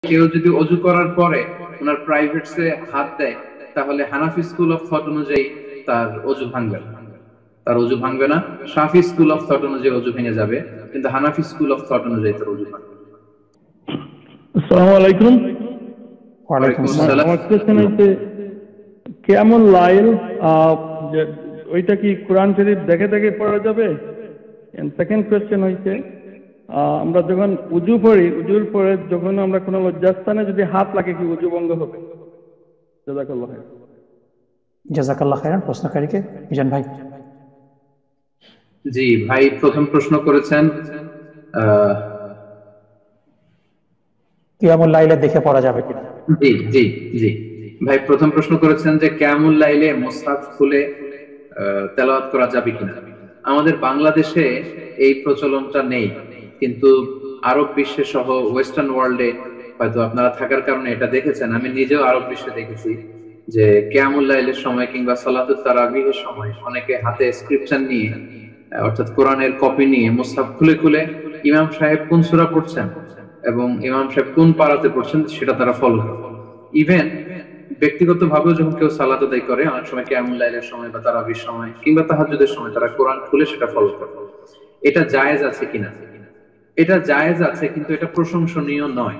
কেউ যদি অজু করার পরে ওনার প্রাইভেটসে হাত দেয়, তাহলে হানাফি স্কুল অফ থট অনুযায়ী তার অজু ভাঙবে না। তার অজু ভাঙবে না। শাফি স্কুল অফ থট অনুযায়ী অজু ভেঙে যাবে, কিন্তু হানাফি স্কুল অফ থট অনুযায়ী তার অজু ভাঙবে। আসসালামু আলাইকুম। ওয়ালাইকুম আসসালাম। আমার কোশ্চেন হচ্ছে কিয়ামুল লাইল, ওইটা কি কোরআন শরীফ দেখে দেখে পড়া যাবে? এন্ড সেকেন্ড কোশ্চেন হচ্ছে আমরা যখন উজু পড়ি, উজুর পরে যখন আমরা কোনো লজ্জাস্থানে যদি হাত লাগে কি উজু ভঙ্গ হবে? জাযাকাল্লাহ খাইর। জাযাকাল্লাহ খাইরান। প্রশ্নকারীকে মিজান ভাই। জি ভাই, প্রথম প্রশ্ন করেছেন কিয়ামুল লাইলে দেখে পড়া যাবে কিনা। জি জি জি ভাই, প্রথম প্রশ্ন করেছেন যে কিয়ামুল লাইলে মুসহাফ খুলে তেলাওয়াত করা যাবে কিনা। আমাদের বাংলাদেশে এই প্রচলনটা নেই, কিন্তু আরব বিশ্বে সহ ওয়েস্টার্ন ওয়ার্ল্ডে হয়তো আপনারা থাকার কারণে এটা দেখেছেন। আমি নিজেও আরব বিশ্বে দেখেছি যে কিয়ামুল লাইলের সময় কিংবা সালাতুত তারাবিহের সময় অনেকে হাতে স্ক্রিপচার নিয়ে, অর্থাৎ কোরআনের কপি নিয়ে মুসহাফ খুলে খুলে ইমাম সাহেব কোন সূরা পড়ছেন এবং ইমাম সাহেব কোন পারাতে পড়ছেন সেটা তারা ফলো করে। ইভেন ব্যক্তিগত ভাবেও যখন কেউ সালাত আদায় করে, অনেক সময় কিয়ামুল লাইলের সময় বা তারাবির সময় কিংবা তাহাজ্জুদের সময় তারা কোরআন খুলে সেটা ফলো করে। এটা জায়েজ আছে কিনা? এটা জায়েজ আছে, কিন্তু এটা প্রশংসনীয় নয়।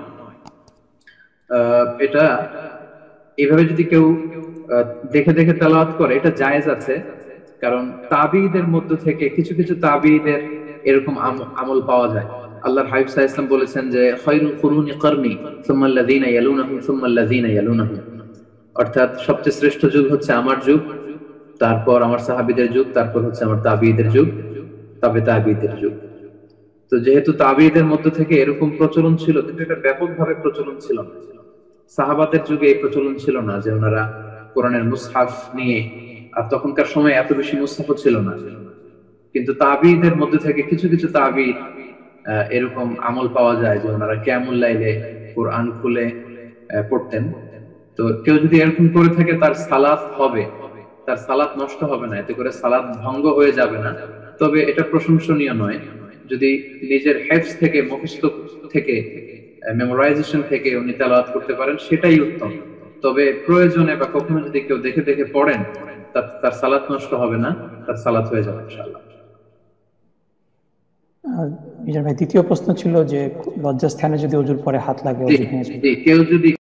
এটা এভাবে যদি কেউ দেখে দেখে তেলাওয়াত করে, এটা জায়েজ আছে। কারণ তাবিঈদের মধ্য থেকে কিছু কিছু তাবিঈদের এরকম আমল পাওয়া যায়। আল্লাহর হাবিব সাল্লাল্লাহু আলাইহি ওয়াসাল্লাম বলেছেন যে খায়রুল কুরুনি কারনি সুম্মা আল্লাযীনা ইয়ালুনাহুম সুম্মা আল্লাযীনা ইয়ালুনাহুম, অর্থাৎ সবচেয়ে শ্রেষ্ঠ যুগ হচ্ছে আমার যুগ, তারপর আমার সাহাবীদের যুগ, তারপর হচ্ছে আমার তাবিঈদের যুগ, তবে তাবিঈদের যুগ। তো যেহেতু তাবিঈদের মধ্য থেকে এরকম প্রচলন ছিল, কিন্তু এটা ব্যাপকভাবে প্রচলন ছিল না। সাহাবাদের যুগে এই প্রচলন ছিল না যে ওনারা কোরআনের মুসহাফ নিয়ে, আর তখনকার সময় এত বেশি মুসহাফও ছিল না। কিন্তু তাবিঈদের মধ্যে থেকে কিছু কিছু তাবিঈ এরকম আমল পাওয়া যায় যে ওনারা কিয়ামুল লাইলে কোরআন খুলে পড়তেন। তো কেউ যদি এরকম করে থাকে তার সালাত হবে, তার সালাত নষ্ট হবে না, এতে করে সালাত ভঙ্গ হয়ে যাবে না। তবে এটা প্রশংসনীয় নয়। যদি নিজের হেফজ থেকে, মুখস্থ থেকে, মেমোরাইজেশন থেকে উনি তেলাওয়াত করতে পারেন সেটাই উত্তম। তবে প্রয়োজনে বা কখনো যদি কেউ দেখে দেখে পড়েন, তার সালাত নষ্ট হবে না, তার সালাত হয়ে যাবে ইনশাআল্লাহ। মিজান ভাই, দ্বিতীয় প্রশ্ন ছিল যে লজ্জাস্থানে যদি ওজুর পরে হাত লাগে, ওজু ভেঙে যায়। কেউ যদি